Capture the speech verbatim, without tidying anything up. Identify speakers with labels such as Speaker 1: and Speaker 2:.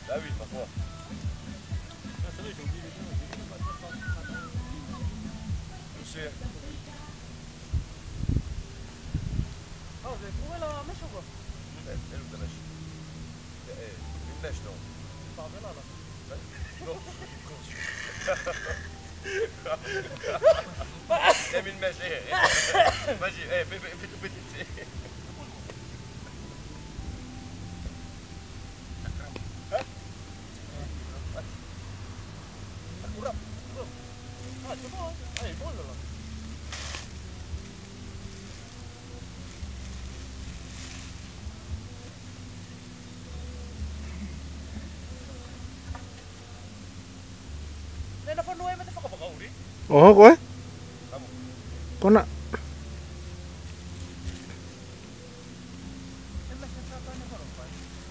Speaker 1: Bah oui, parfois. Je sais.
Speaker 2: Ah, vous avez trouvé la mèche ou quoi?
Speaker 1: Elle, elle ou ta mèche? Eh, une mèche, non.
Speaker 2: Tu parles de là, là.
Speaker 1: Non, T'aimes une mèche, eh, eh. Vas-y, eh, fais, fais, fais tout petit.
Speaker 2: Ah, c'est bon, hein? Ah, il est bon, là, là. Nelfon mo ay mata ka baka uli?
Speaker 3: Oo, ko eh.
Speaker 1: Kamu.
Speaker 3: Ko na.
Speaker 2: Eh, mas nasapa na ba, Rompay?